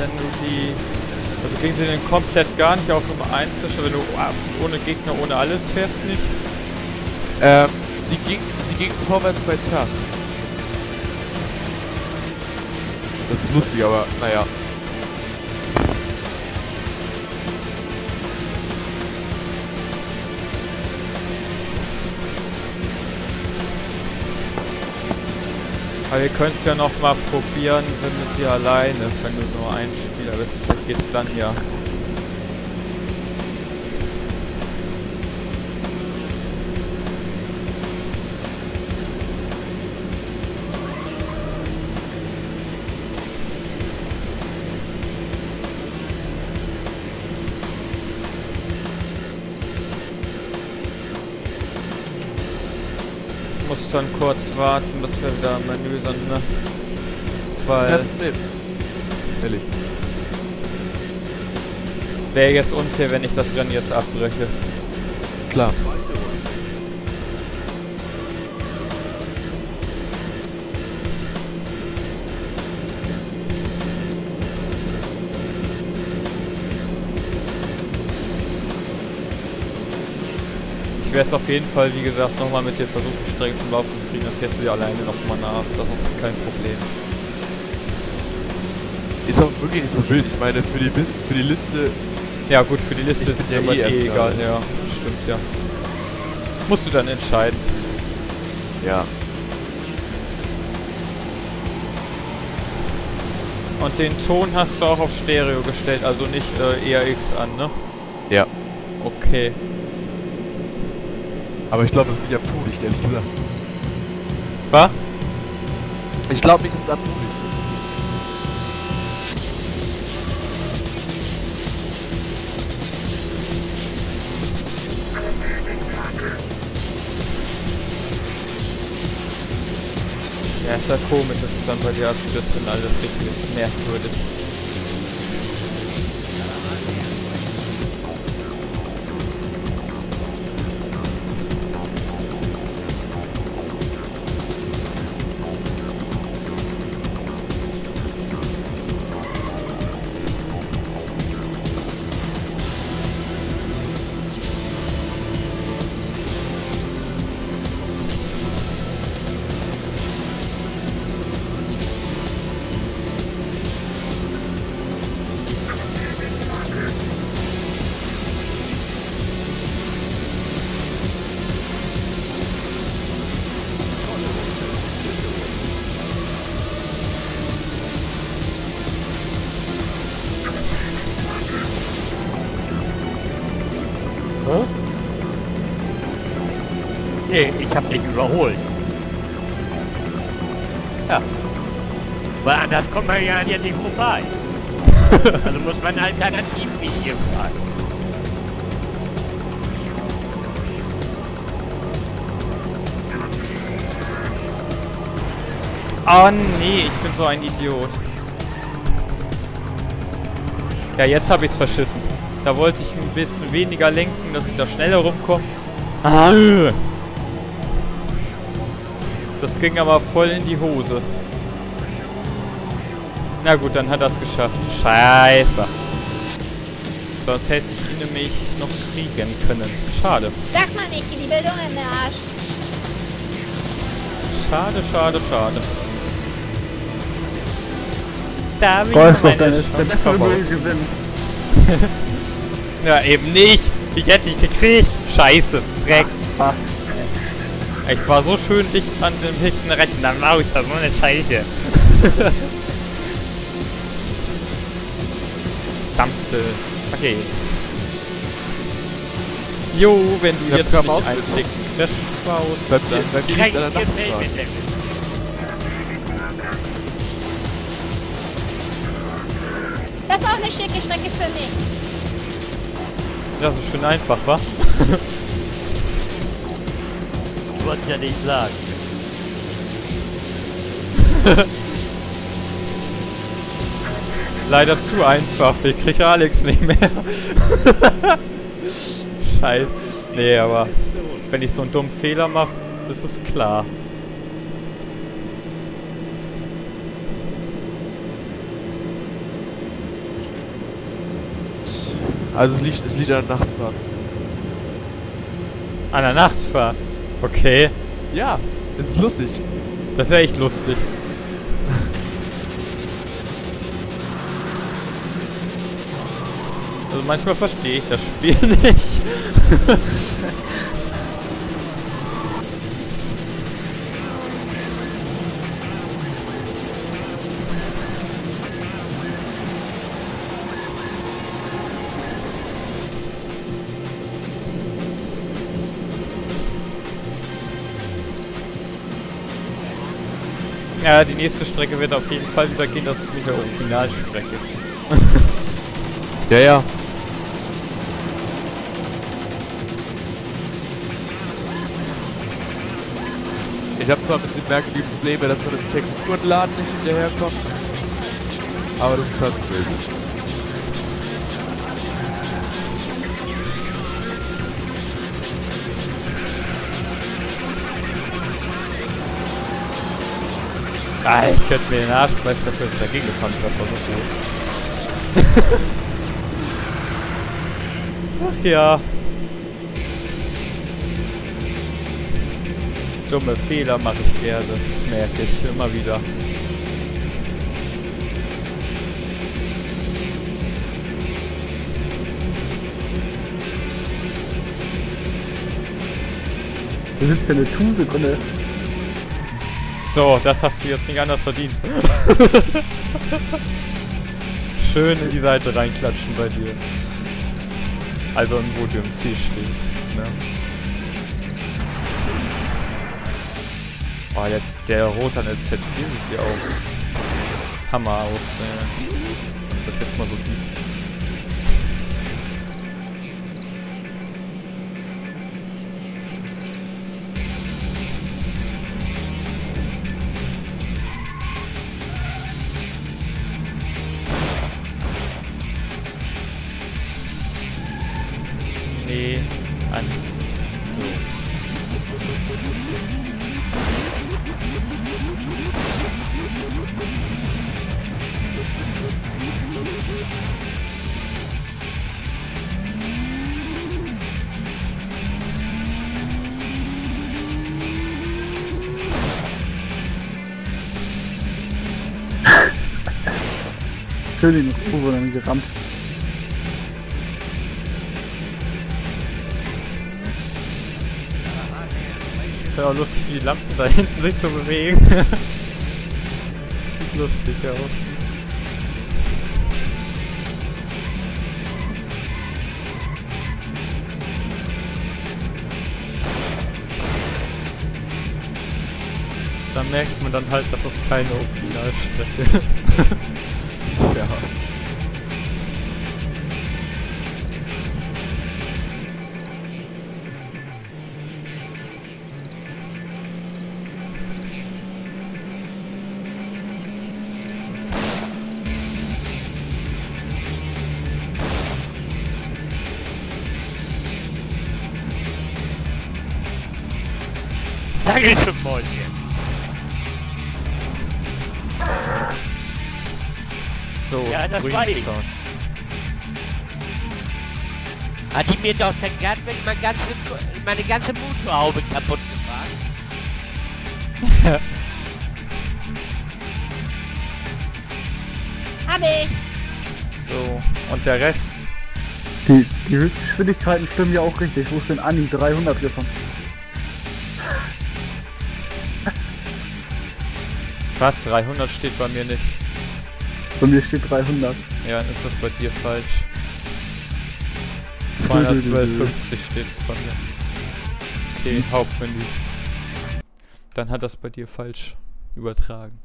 wenn du die... Also gegen sie den komplett gar nicht auf Nummer 1, wenn du ohne Gegner, ohne alles fährst nicht? Sie ging vorwärts bei Tag. Das ist lustig, aber naja. Aber wir können es ja noch mal probieren, wenn mit dir alleine, wenn du nur ein Spieler bist. Vielleicht geht's dann ja. Muss dann kurz warten, bis wir wieder im Menü sind, ne? Weil... Ehrlich. Wäre jetzt unfair, wenn ich das Rennen jetzt abbreche. Klar. Ich werde es auf jeden Fall, wie gesagt, nochmal mit dir versuchen, Strecken zum Laufen zu kriegen, dann fährst du dir alleine nochmal nach. Das ist kein Problem. Ist auch wirklich nicht so wild. Ich meine, für die Liste... Ja gut, für die Liste ist es ja eh egal. Ja, stimmt, ja. Musst du dann entscheiden. Ja. Und den Ton hast du auch auf Stereo gestellt, also nicht ERX an, ne? Ja. Okay. Aber ich glaube, es ist nicht am Flutlicht, ehrlich gesagt. Was? Ich glaube nicht, dass es am Flutlicht ist. Ja, ist ja komisch, dass es dann bei dir abstürzt, wenn alles richtig merkwürdig. Nee, ich hab dich überholt. Ja. Weil anders kommt man ja an dir nicht vorbei. Also muss man Alternativweg hier fahren. Oh nee, ich bin so ein Idiot. Ja, jetzt habe ich's verschissen. Da wollte ich ein bisschen weniger lenken, dass ich da schneller rumkomme. Das ging aber voll in die Hose. Na gut, dann hat er es geschafft. Scheiße. Sonst hätte ich ihn nämlich noch kriegen können. Schade. Sag mal nicht, die Bildung in den Arsch. Schade, schade, schade. Da bin Boah, ich ist doch meine der beste Gewinn. Ja, eben nicht. Ich hätte dich gekriegt. Scheiße. Dreck. Was? Ich war so schön dicht an dem hinten rechten. Dann war ich da so eine Scheiße. Verdammte. Okay. Jo, wenn du Ja, jetzt komm nicht auf, einen bitte. dicken Crash baust, Bleib dann... direkt an der Nachfrage. Das ist auch eine schicke Strecke für mich. Ja, so schön einfach, wa? Du wolltest ja nicht sagen. Leider zu einfach. Ich kriege Alex nicht mehr. Scheiße. Nee, aber wenn ich so einen dummen Fehler mache, ist es klar. Also es liegt an der Nachtfahrt. An der Nachtfahrt. Okay. Ja, es ist lustig. Das wäre echt lustig. Also manchmal verstehe ich das Spiel nicht. Ja, die nächste Strecke wird auf jeden Fall wieder gehen, das ist mit der Originalstrecke. Ja, ja. Ich habe zwar ein bisschen merkwürdige Probleme, dass man im Texturenladen nicht hinterherkommt. Aber das ist halt möglich. Ah, ich könnte mir den Arsch beißen, dafür, dass ich dagegen gefahren bin, das war so cool. Ach ja. Dumme Fehler mache ich gerne, merke ich immer wieder. Da sitzt ja eine Sekunde. So, das hast du jetzt nicht anders verdient. Schön in die Seite reinklatschen bei dir. Also, wo du im Ziel stehst, ne? Oh, jetzt der Rotan Z4 sieht ja auch Hammer aus, wenn man das jetzt mal so sieht. Nee, an. So. Schön in den Uwe dann gerammt. Wäre auch lustig, wie die Lampen da hinten sich so bewegen. Sieht lustig aus. Da merkt man dann halt, dass das keine Originalstrecke ist. Ja. Danke schon, Mäuschen. So, Ja, das war ich. Screenshots. Hat die mir doch dann ganz meine ganze Motorhaube kaputt gefahren? Hab ich. So, und der Rest. Die Höchstgeschwindigkeiten stimmen ja auch richtig. Wo ist denn Anni 300 gefahren? Was? 300 steht bei mir nicht. Bei mir steht 300. Ja, dann ist das bei dir falsch. 212,50 steht es bei mir. Okay, Hauptmenü. Dann hat das bei dir falsch übertragen.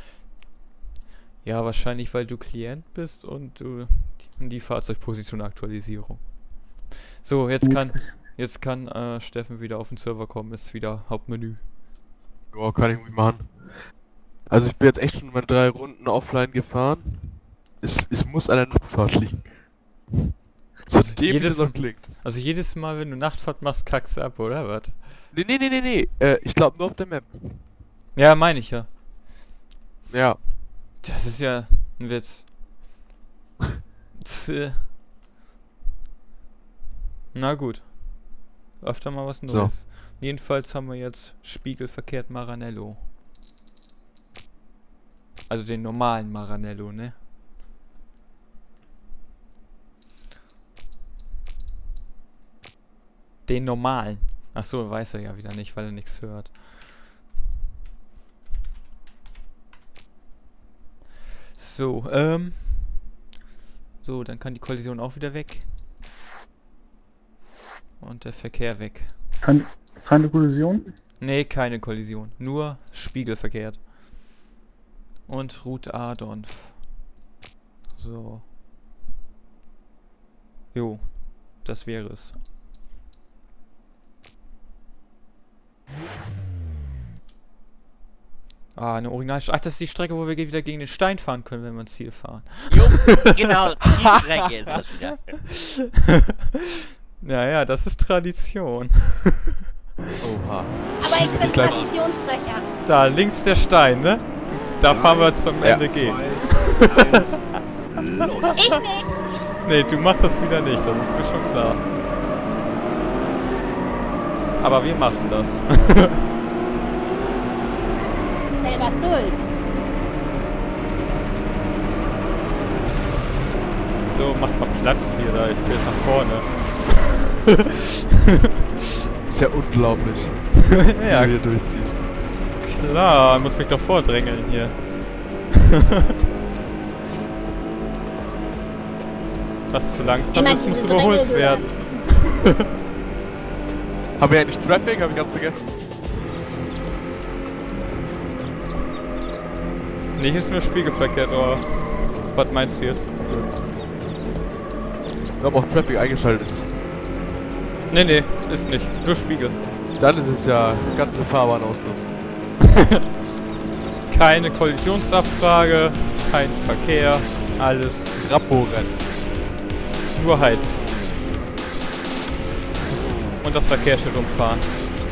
Ja, wahrscheinlich weil du Klient bist und du die Fahrzeugposition-Aktualisierung. So, jetzt kann Steffen wieder auf den Server kommen, ist wieder Hauptmenü. Ja, kann ich irgendwie machen. Also ich bin jetzt echt schon mal 3 Runden offline gefahren. Es muss an der Nachtfahrt liegen. So Also dämlich es auch klingt. Also jedes Mal, wenn du Nachtfahrt machst, kackst du ab, oder was? Nee. Ich glaube nur auf der Map. Ja, meine ich ja. Ja. Das ist ja ein Witz. Na gut. Öfter mal was So. Neues. Jedenfalls haben wir jetzt spiegelverkehrt Maranello. Also den normalen Maranello, ne? Den normalen. Achso, weiß er ja wieder nicht, weil er nichts hört. So, so, dann kann die Kollision auch wieder weg. Und der Verkehr weg. Keine Kollision? Nee, keine Kollision. Nur spiegelverkehrt. Und Route Adonf. So. Jo, das wäre es. Ah, eine Originalstrecke. Ach, das ist die Strecke, wo wir wieder gegen den Stein fahren können, wenn wir ein Ziel fahren. Jo, genau, die Strecke ist das wieder. Ja, das ist Tradition. Oha. Aber ich bin gleich- Traditionsbrecher. Da, links der Stein, ne? Da fahren wir zum Ende gehen. 2, 1, los. Ich nicht. Nee, du machst das wieder nicht, das ist mir schon klar. Aber wir machen das. Selber schuld. So, mach mal Platz hier, da, ich will jetzt nach vorne. Ist ja unglaublich, Ja, wie du hier durchziehst. klar, muss mich doch vordrängeln hier. Was zu langsam Immer ist, muss diese überholt Drängelbühnen. werden. Haben wir eigentlich Traffic? Hab ich ganz vergessen. Nee, hier ist nur spiegelverkehrt, aber was meinst du jetzt? Wir haben auch Traffic eingeschaltet. Nee, ist nicht. Nur Spiegel. Dann ist es ja ganze Fahrbahn ausnutzen. Keine Kollisionsabfrage, kein Verkehr, alles Rappo-Rennen. nur Heiz. Und das Verkehrsschild umfahren.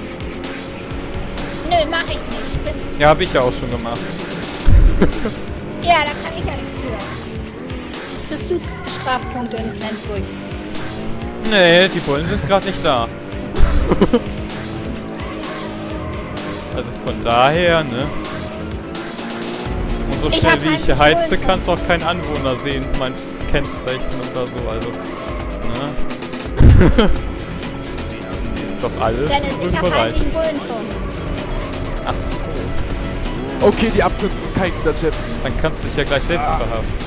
Nö, mach ich nicht. Ich bin, Ja, hab ich ja auch schon gemacht. ja, da kann ich ja nichts für. Jetzt bist du Strafpunkte in Flensburg. Nee, die Bullen sind gerade nicht da. Also von daher, ne? Und so Ich schnell hab wie ich hier keinen heize, Bullen. kannst auch kein Anwohner sehen, mein Kennzeichen oder so, also. Ne? Ist doch alles Dennis, ich hab bereit. halt den Bullenfunk. Ach so. Okay, die Abkürzung ist kein guter Tipp. Dann kannst du dich ja gleich selbst verhaften.